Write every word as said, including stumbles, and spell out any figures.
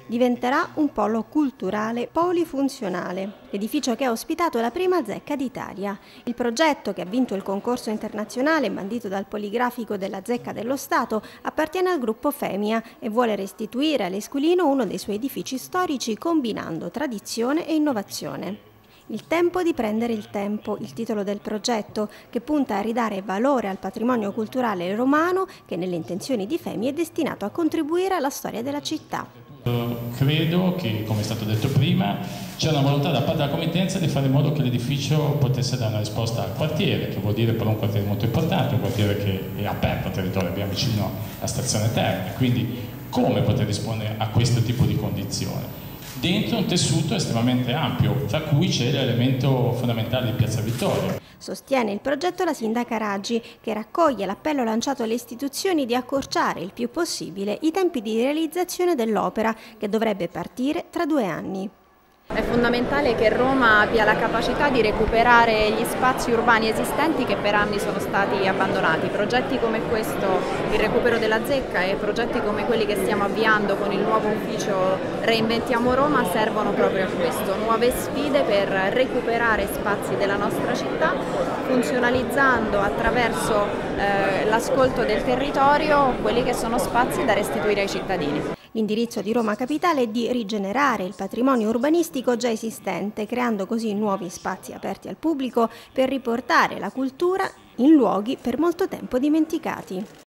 Diventerà un polo culturale polifunzionale, l'edificio che ha ospitato la prima Zecca d'Italia. Il progetto, che ha vinto il concorso internazionale bandito dal Poligrafico della Zecca dello Stato, appartiene al gruppo Femia e vuole restituire all'Esquilino uno dei suoi edifici storici combinando tradizione e innovazione. Il tempo di prendere il tempo, il titolo del progetto, che punta a ridare valore al patrimonio culturale romano che nelle intenzioni di Femia è destinato a contribuire alla storia della città. Credo che, come è stato detto prima, c'è una volontà da parte della committenza di fare in modo che l'edificio potesse dare una risposta al quartiere, che vuol dire però un quartiere molto importante, un quartiere che è aperto al territorio, abbiamo vicino alla stazione Terni, quindi come poter rispondere a questo tipo di condizione? Dentro un tessuto estremamente ampio, tra cui c'è l'elemento fondamentale di Piazza Vittorio. Sostiene il progetto la sindaca Raggi, che raccoglie l'appello lanciato alle istituzioni di accorciare il più possibile i tempi di realizzazione dell'opera, che dovrebbe partire tra due anni. È fondamentale che Roma abbia la capacità di recuperare gli spazi urbani esistenti che per anni sono stati abbandonati. Progetti come questo, il recupero della Zecca, e progetti come quelli che stiamo avviando con il nuovo ufficio Reinventiamo Roma servono proprio a questo. Nuove sfide per recuperare spazi della nostra città, funzionalizzando attraverso eh, l'ascolto del territorio quelli che sono spazi da restituire ai cittadini. L'indirizzo di Roma Capitale è di rigenerare il patrimonio urbanistico già esistente, creando così nuovi spazi aperti al pubblico per riportare la cultura in luoghi per molto tempo dimenticati.